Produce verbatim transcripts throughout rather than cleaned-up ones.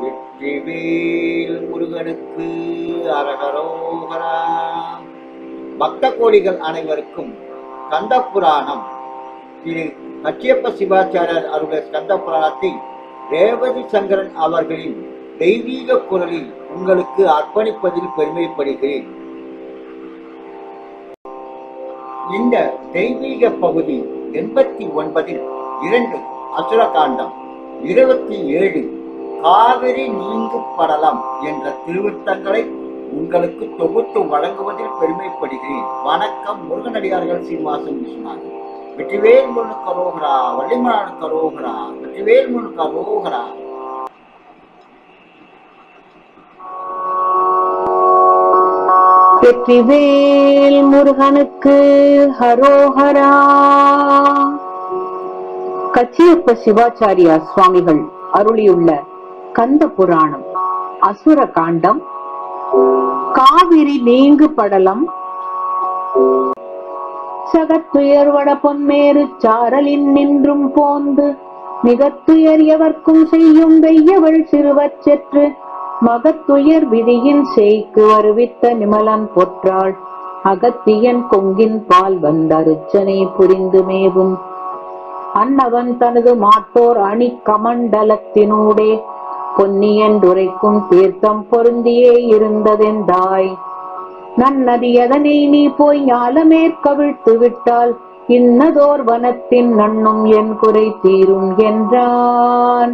வெற்றிவேல் முருகனுக்கு அரகரோகரா. பக்த கோடிகள் அனைவருக்கும் கந்த புராணம் திரு கச்சியப்ப சிவாச்சாரியர் அருளிய கந்த புராணத்தை ரேவதி சங்கரன் அவர்களின் தெய்வீக குரலில் உங்களுக்கு அர்ப்பணிப்பதில் பெருமைப்படுகிறேன். இந்த தெய்வீக பகுதி எண்பத்தி ஒன்பதில் இரண்டு அசுரகாண்டம், இருபத்தி ஏழு காவிரி நீங்கு படலம் என்ற திருவிருத்தங்களை உங்களுக்கு தொகுத்து வழங்குவதில் பெருமைப்படுகிறேன். வணக்கம். முருகனடியார்கள் சீனிவாசன் விஸ்வநாதன். வெற்றிவேல் முருகனுக்கு அரோகரா, வள்ளிமலானுக்கு அரோகரா, வெற்றிவேல் முருகனுக்கு அரோகரா. வெற்றிவேல் முருகனுக்கு ஹரோஹரா. கச்சியப்ப சிவாச்சாரியா சுவாமிகள் அருளியுள்ள கந்த புராணம் அசுர காண்டம், காவிரி நீங்கு படலம். சகத்துயர்வட பொன்மேரு சாரலின் நின்றும் போந்து மிகத்துயர் எவர்க்கும் செய்யும் வெய்யவள் சிறுவச் செற்று மகத்துயர் விதியின் செய்க்கு வருவித்த நிமலன் பொற்றாள் அகத்தியன் கொங்கின் பால் வந்தருச்சனை புரிந்து மேவும் அன்னவன் தனது மாட்டோர் அணி கமண்டலத்தினூடே பொன்னியன்றுரைக்கும் தீர்த்தம் பொருந்தியே இருந்ததெந்தாய். நன்னதி அதனை நீ போய் ஞாலமேற்கவிழ்த்து விட்டால் இன்னதோர் வனத்தின் நண்ணும் என் குறை தீரும் என்றான்.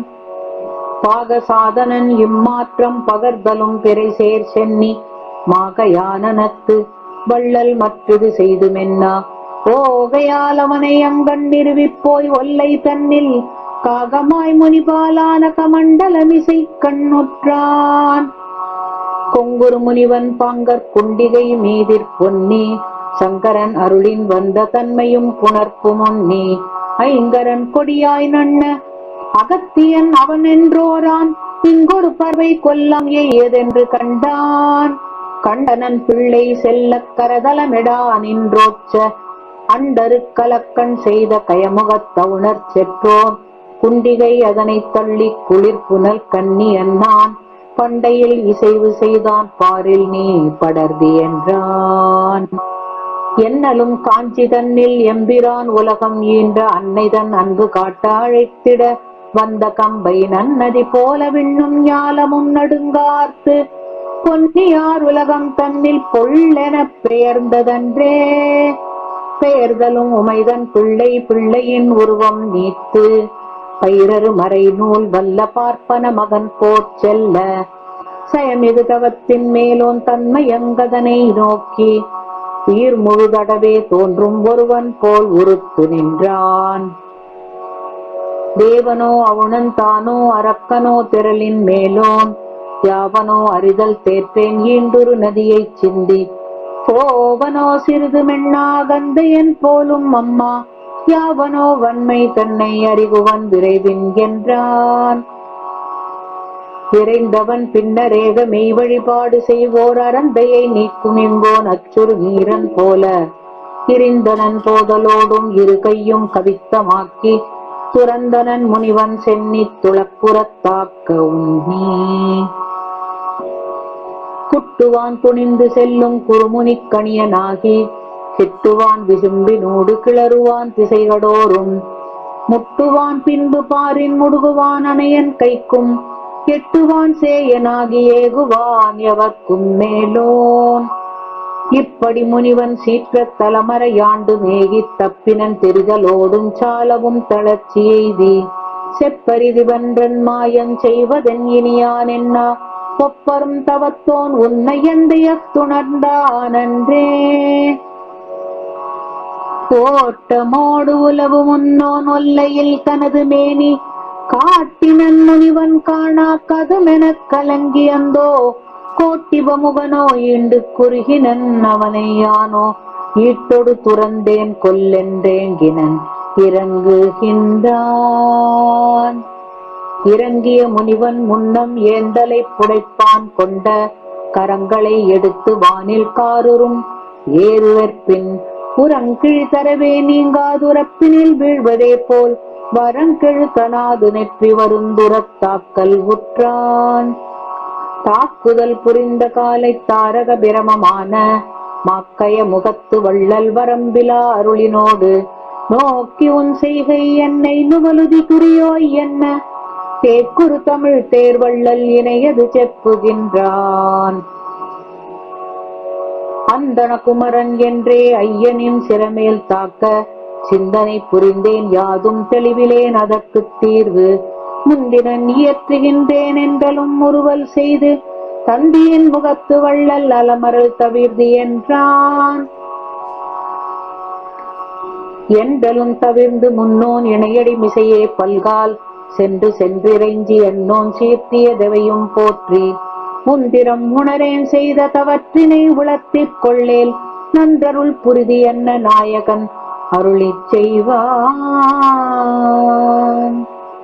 பாகசாதனன் இம்மாற்றம் பகர்தலும் பிறை சேர் சென்னி மாகையானனத்து வள்ளல் மற்றது செய்துமென்னா ஓகையால் அவனை அங்கண் நிறுவிப்போய் ஒல்லை தன்னில் காகமாய் முனிபாலான கமண்டலமிசை கண்ணுற்றான். கொங்குரு முனிவன் பாங்கற் குண்டிகை மீதிற் பொன்னி சங்கரன் அருளின் வந்த தன்மையும் புணர்ப்பு முன்னி ஐங்கரன் கொடியாய் நண்ண அகத்தியன் அவன் என்றோரான் இங்கொரு பறவை கொல்லம் எய்யதென்று கண்டான். கண்டனன் பிள்ளை செல்ல கரதலமிடா நின்றோச்ச அண்டரு கலக்கண் செய்த கயமுகத்த உணர் செற்றோன் குண்டிகை அதனை தள்ளி குளிர் புனல் கண்ணி அண்ணான் பண்டையில் இசைவு செய்தான் பாரில் நீ படர்தி என்றான். என்னலும் காஞ்சி தன்னில் எம்பிரான் உலகம் ஈன்ற அன்னைதன் அன்பு காட்ட அழைத்திட வந்த கம்பை நன்னதி போல விண்ணும் ஞாலமும் நடுங்கார்த்து பொன்னியார் உலகம் தன்னில் பொள்ளென பெயர்ந்ததன்றே. பெயர்தலும் உமைதன் பிள்ளை பிள்ளையின் உருவம் நீத்து பயிரரு மறை நூல் வல்ல பார்ப்பன மகன் போற் செல்ல சயமிகு தவத்தின் மேலோன் தன்மையங்கதனை நோக்கி உயிர் முழுதடவே தோன்றும் ஒருவன் போல் உறுத்து நின்றான். தேவனோ அவுணன் தானோ அரக்கனோ திரளின் மேலோன் யாவனோ அறிதல் தேற்றேன் ஈண்டுரு நதியை சிந்தி போவனோ சிறிது மென்னாகந்தையன் போலும் அம்மா யாவனோ வன்மை தன்னை அறிகுவன் விரைவின் என்றான். விரைந்தவன் பின்னரேக மெய் வழிபாடு செய்வோர் அரந்தையை நீக்கும் எங்கோன் அச்சுறு நீரன் போல இருந்தனன் போதலோடும் இரு கையும் கவித்தமாக்கி துறந்தனன் முனிவன் சென்னி துளப்புறத்தாக்க உண்ணி குட்டுவான் துணிந்து செல்லும் குறுமுனி கணியனாகி கிட்டுவான் விசும்பினோடு கிளறுவான் திசைகடோறும் முட்டுவான் பின்பு பாரின் முடுகுவான் அணையன் கைக்கும் எட்டுவான் சேயனாகி ஏகுவான் எவர்க்கும் மேலோன். இப்படி முனிவன் சீற்ற தலமறையாண்டு மேகி தப்பினன் தெரிதலோடும் சாலவும் தளர்ச்சி எய்தி செப்பரிதி வென்றன் மாயன் செய்வதன் இனியான் என்ன ஒப்பரும் தவத்தோன் உன்னை எந்தைய துணர்ந்தானன்றே. ஓட்டமோடு உலவு முன்னோன் ஒல்லையில் தனது மேனி காட்டினன் முனிவன் காணா கதுமெனக் கலங்கி அந்தோ கோட்டிபமுகனோ ஈண்டு குறுகினன் அவனை யானோ ஈட்டொடு துறந்தேன் கொல்லென்றேங்கினன் இறங்குகின்றான். இறங்கிய முனிவன் முன்னம் ஏந்தலை புடைப்பான் கொண்ட கரங்களை எடுத்து வானில் காருறும் ஏறுவற்பின் புறங்கிழ் தரவே நீங்காதுரப்பினில் வீழ்வதே போல் வரங்கெழு கனாது நெற்றி வருந்துரத் தாக்கல் உற்றான். தாக்குதல் புரிந்த காலை தாரக பிரமமான மாக்கய முகத்து வள்ளல் வரம்பிலா அருளினோடு நோக்கி உன் செய்கை என்னை நுவலுதி குறியோய் என்ன தேக்குறு தமிழ் தேர்வள்ளல் இணையது செப்புகின்றான். அந்தன குமரன் என்றே ஐயனின் சிறமேல் தாக்க சிந்தனை புரிந்தேன் யாதும் தெளிவிலேன் அதற்கு தீர்வு முந்தினன் இயற்றுகின்றேன் என்றலும் முறுவல் செய்து தந்தியின் முகத்து வள்ளல் அலமரல் தவிர்தி என்றான். என்றலும் தவிர்ந்து முன்னோன் இணையடி மிசையே பல்கால் சென்று சென்றிறைஞ்சி எண்ணோன் சீர்த்திய தெவையும் போற்றி முந்திரம் உணரேன் செய்த தவற்றினை உளத்திற் கொள்ளேல் நன்றருள் புரிதி என்ன நாயகன் அருளிச் செய்வான்.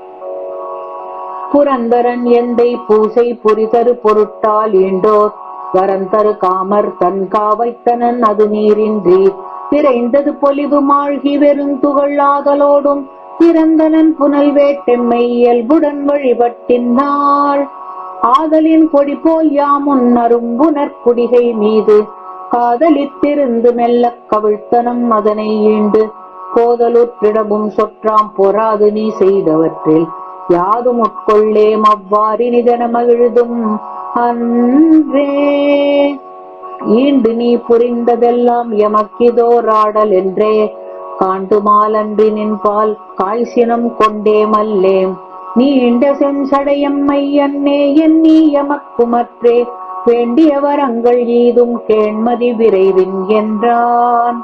புரந்தரன் எந்தை பூசை புரிதரு பொருட்டால் ஈண்டோர் வரந்தரு காமர் தன் காவைத்தனன் அது நீரின்றி விரைந்தது பொலிவு மாழ்கி வெறுந்துகள் ஆதலோடும் பிறந்தனன் புனல் வேட்டெம்மை இயல்புடன் வழிபட்டினாள். ஆதலின் கொடி போல் யாமுன் அரும்புனர் குடிகை மீது காதலித்திருந்து மெல்ல கவிழ்த்தனம் அதனை ஈண்டு போதலுற்றிடமும் சொற்றாம் பொறாது நீ செய்தவற்றில் யாதும் உட்கொள்ளேம் அவ்வாறி நிதன மகிழ்தும் அன்றே. ஈண்டு நீ புரிந்ததெல்லாம் எமக்கிதோராடல் என்றே காண்டுமாலன்றி நின்பால் காய்ச்சினம் கொண்டே மல்லேம் நீண்ட செஞ்சடையம்மை அன்னே எண்ணி எமக்குமற்றே வேண்டிய வரங்கள் ஈதும் கேண்மதி விரைவின் என்றான்.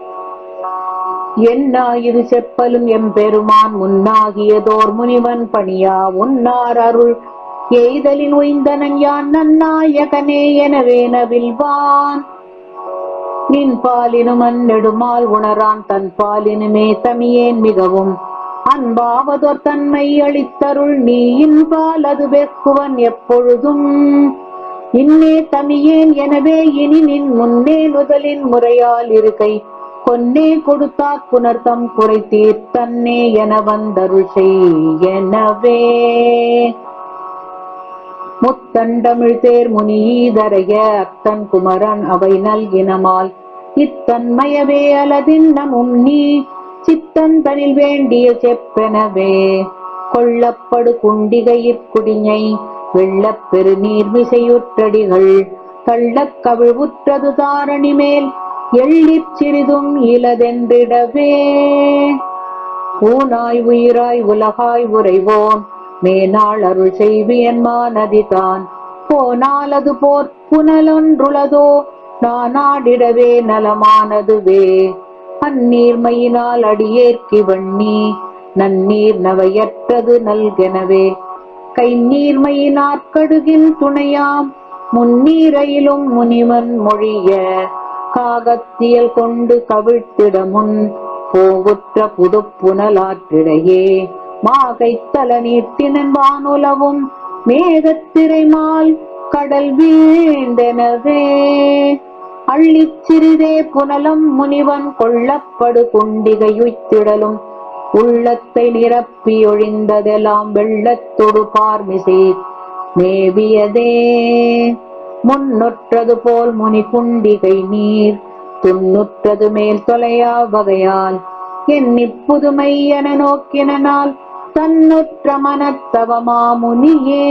என்னா இது செப்பலும் எம்பெருமான் முன்னாகியதோர் முனிவன் பணியா உன்னார் அருள் எய்தலின் உய்ந்தனன் யான் நன்னாயகனே எனவே நவில்வான். நின் பாலினும் அந்நெடுமால் உணரான் தன் பாலினுமே தமியேன் மிகவும் அன்பாவதோர் தன்மை அளித்தருள் நீ இன்பால் அது வெக்குவன் எப்பொழுதும் இன்னே தமியேன் எனவே இனி நின் முன்னே நுதலின் முறையால் இருக்கை கொன்னே கொடுத்தாற் புனர்த்தம் குறை தீர்த்தன்னே என வந்தருள் செய்யனவே. முத்தண்டமிழ் தேர் முனியீதரைய அத்தன் குமரன் அவை நல்கினமால் இத்தன்மயவே அலதின்னமும் நீ சித்தன் தனில் வேண்டிய செப்பெனவே கொள்ளப்படு குண்டிகையிற்குடிஞை வெள்ளப் பெரு நீர்மிசையுற்றடிகள் தள்ளக் கவிழ்வுற்றது தாரணி மேல் எள்ளிற் சிறிதும் இலதென்றிடவே. ஊனாய் உயிராய் உலகாய் உறைவோன் மேனாள் அருள் செய்வியன்மா நதிதான் போனால் அது போர் புனலொன்றுளதோ நானாடிடவே நலமானதுவே. அந்நீர்மையினால் அடியேற்கி வண்ணி நன்னீர் நவையற்றது நல்கெனவே கை நீர்மையினாற்கடுகின் துணையாம் முன்னீரையிலும் முனிவன் மொழிய காகத்தியல் கொண்டு கவிழ்த்திட முன் போகுற்ற புது புனலாற்றிடையே மாகைத்தல நீட்டினன் வானுலவும் மேகத்திரைமால் கடல் வீழ்ந்தெனவே. அள்ளிச் சிறிதே புனலம் முனிவன் கொள்ளப்படு குண்டிகையுய்த்திடலும் உள்ளத்தை நிரப்பி ஒழிந்ததெல்லாம் வெள்ளத்தொடு பார்மிசை மேவியதே. முன்னுற்றது போல் முனி குண்டிகை நீர் துன்னுற்றது மேல் தொலையா வகையால் எண்ணி புதுமை என நோக்கினால் தன்னுற்ற மனத்தவமா முனியே.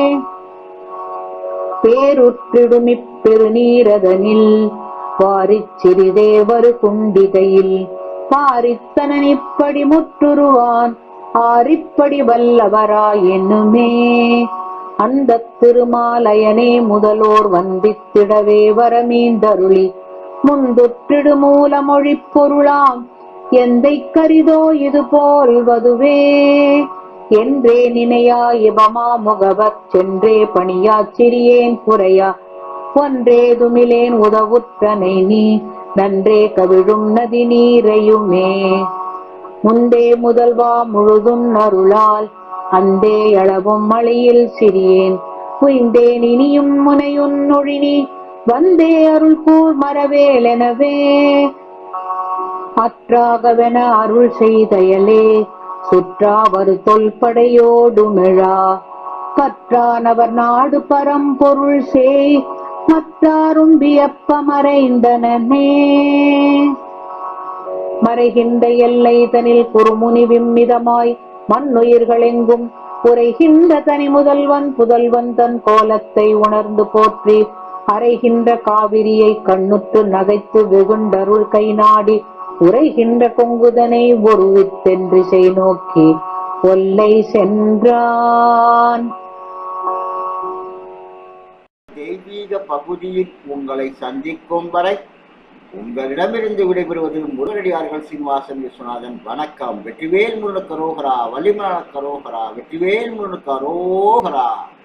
பேருற்றிடுமிப் பெருநீரதனில் வாரிச் சிறிதே வரு குண்டிகையில் பாரித்தனன் இப்படி முற்றுருவான் ஆரிப்படி வல்லவரா என்னுமே. அந்த திருமாலயனே முதலோர் வந்தித்திடவே வரமீந்தருளி முந்துற்றிடு மூலமொழி பொருளாம் எந்தை கரிதோ இது போல் வதுவே என்றே நினையா இபமா முகவச் சென்றே பணியா சிறியேன் குறையா ஒன்றேதுமிலேன் உதவுற்றனை நீ நன்றே கவிழும் நதி நீரையுமே. முந்தே முதல்வா முழுதும் அருளால் அந்தே அளவும் மழையில் சிறியேன் உய்ந்தேன் இனியும் முனையுன் நொழினி வந்தே அருள் கூர் மரவேலெனவே. அற்றாகவென அருள் செய்தயலே சுற்றாவரு தொல்படையோடுமிழா கற்றானவர் நாடு பரம்பொருள் சேய் மற்றாரும் வியப்ப மறைந்தனனே. மறைகின்ற எல்லை தனில் குறுமுனி விம்மிதமாய் மண்ணுயிர்கள் எங்கும் உரைகின்ற தனி முதல்வன் புதல்வன் தன் கோலத்தை உணர்ந்து போற்றி அறைகின்ற காவிரியை கண்ணுற்று நகைத்து வெகுண்டருள் கை நாடி உரைகின்ற கொங்குதனை ஒருவித்தென்றிசை நோக்கி ஒல்லை சென்றான். தெய்வீக பகுதியில் உங்களை சந்திக்கும் வரை உங்களிடமிருந்து விடைபெறுவது முருகனடியார்கள் சீனிவாசன் விஸ்வநாதன். வணக்கம். வெற்றிவேல் முருகனுக்கு அரோகரா, வள்ளிமலனுக்கு அரோகரா, வெற்றிவேல் முருகனுக்கு அரோகரா.